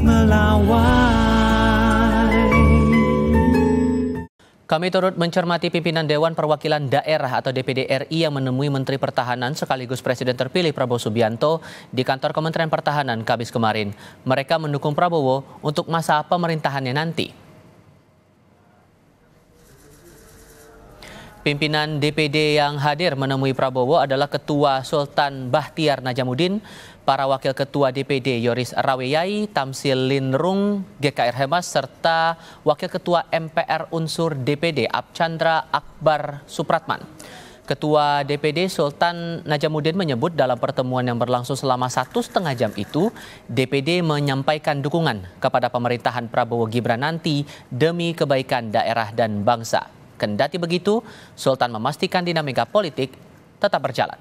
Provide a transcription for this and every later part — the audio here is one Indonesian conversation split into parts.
Kami turut mencermati pimpinan Dewan Perwakilan Daerah atau DPD RI yang menemui Menteri Pertahanan sekaligus Presiden terpilih Prabowo Subianto di kantor Kementerian Pertahanan Kamis kemarin. Mereka mendukung Prabowo untuk masa pemerintahannya nanti. Pimpinan DPD yang hadir menemui Prabowo adalah Ketua Sultan Bahtiar Najamuddin, para Wakil Ketua DPD Yoris Raweyai, Tamsil Linrung, GKR Hemas, serta Wakil Ketua MPR Unsur DPD Abchandra Akbar Supratman. Ketua DPD Sultan Najamuddin menyebut dalam pertemuan yang berlangsung selama 1,5 jam itu, DPD menyampaikan dukungan kepada pemerintahan Prabowo Gibran nanti demi kebaikan daerah dan bangsa. Kendati begitu, Sultan memastikan dinamika politik tetap berjalan.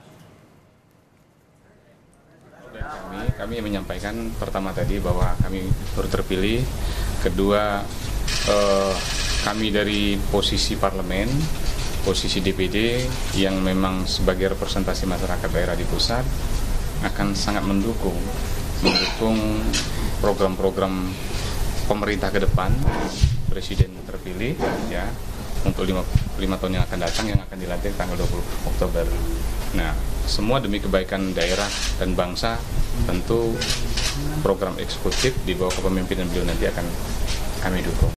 Kami menyampaikan pertama tadi bahwa kami baru terpilih, kedua kami dari posisi parlemen, posisi DPD yang memang sebagai representasi masyarakat daerah di pusat akan sangat mendukung program-program pemerintah ke depan, Presiden terpilih ya untuk 5 tahun yang akan datang yang akan dilantik tanggal 20 Oktober. Nah, semua demi kebaikan daerah dan bangsa, tentu program eksekutif di bawah kepemimpinan beliau nanti akan kami dukung.